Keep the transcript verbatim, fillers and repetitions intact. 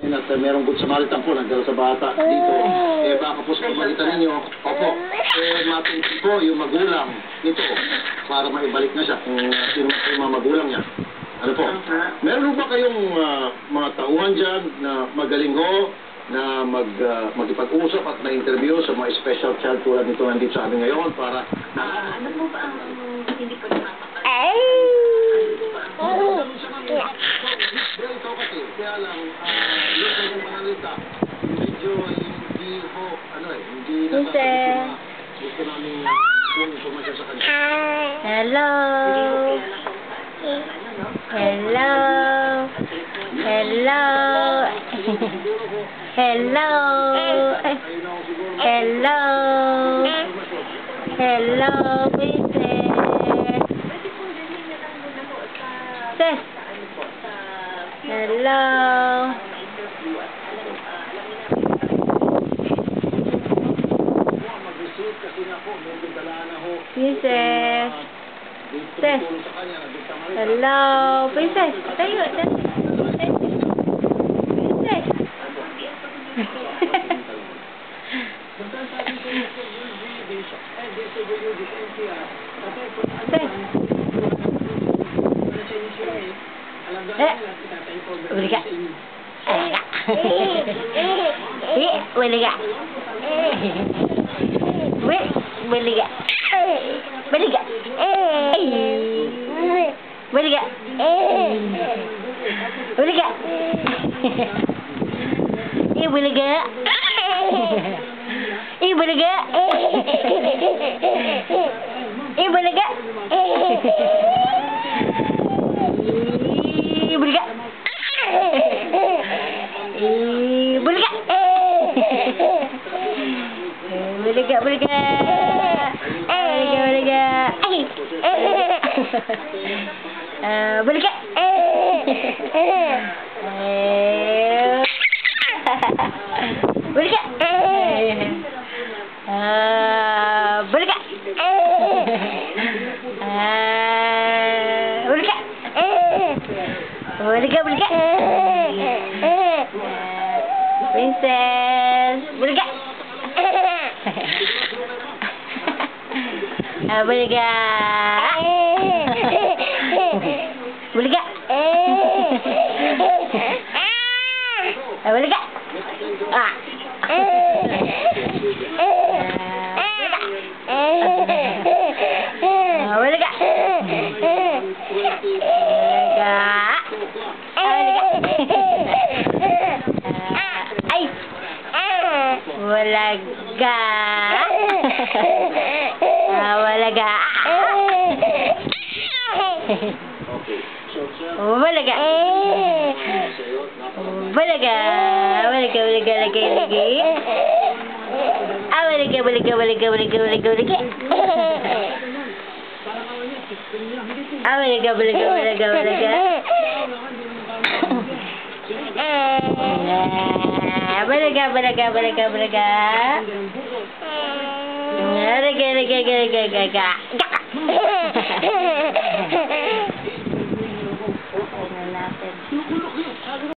at uh, merong good Samaritan po nagdala sa bata dito. Eh, baka po sa pamagitan ninyo, opo, eh, matintin po yung magulang nito para maibalik na siya kung uh, sino po yung mga magulang niya. Ano po? Meron ba kayong uh, mga tauhan dyan na magaling ho na mag, uh, magipag-usap at na-interview sa mga special child tulad nito nandito sa amin ngayon para... Uh, ano po ba ang hindi po nakapapag? Ay! Ito kasi, kaya lang, yung kanyang panalita, medyo hindi ho, ano eh, hindi nakakapit gusto namin kung pumasya sa kanya. Hello. Hello. Hello. Hello. Hello. Hello, princess. Sis. Hello. Princess. Sis. Hello, princess. Tayo. Princess. Eh, boleh gak? Eh, boleh gak? Boleh, boleh gak? Boleh gak? Boleh gak? Boleh gak? Eh, boleh gak? Eh, boleh gak? Eh, boleh gak? Boleh gak? Boleh gak? Boleh gak? Boleh gak? Boleh gak? Boleh gak? Boleh gak? Boleh gak? Boleh gak? Boleh gak? Boleh gak? Princess, boleh gak? Boleh gak? Boleh gak? Boleh gak? Ah. Boleh gak? Ay! Wala ga. Wala ga. Wala ga. Wala ga. Wala ga, wala ga, lagi, lagi. Ah, wala ga, wala ga, wala ga, wala ga, wala ga, wala ga. Ah, wala ga, wala ga, wala ga, wala ga. Balaga, balaga, balaga, balaga. Balaga, balaga, balaga, balaga.